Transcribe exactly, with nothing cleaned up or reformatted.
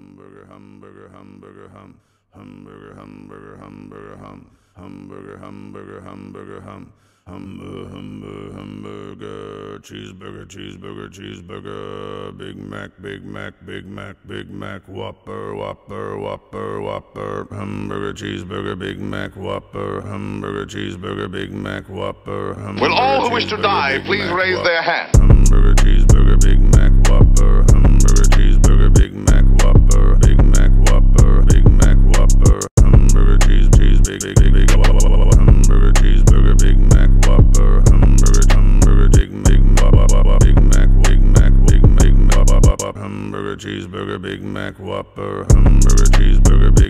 Hamburger, hamburger, hamburger, hum. Hamburger, hamburger, hamburger, hum. Hamburger, hamburger, hamburger, hum. Hamburger, hamburger, hamburger, cheeseburger, cheeseburger, cheeseburger, Big Mac, Big Mac, Big Mac, Big Mac Whopper, Whopper, Whopper, Whopper, hamburger, cheeseburger, Big Mac Whopper, hamburger, cheeseburger, Big Mac Whopper, hamburger, Will all who wish to die please raise their hands? Hamburger, cheeseburger, Big Mac Whopper, hamburger, cheeseburger, Big Mac Whopper, Big Mac Whopper, Big Mac Whopper, hamburger, cheese, cheese, big, big, big, big, hamburger, cheeseburger, Big Mac Whopper, hamburger, hamburger, big, big, Big Mac, Big Mac, Big Mac, hamburger, cheeseburger, Big Mac Whopper, hamburger, cheeseburger,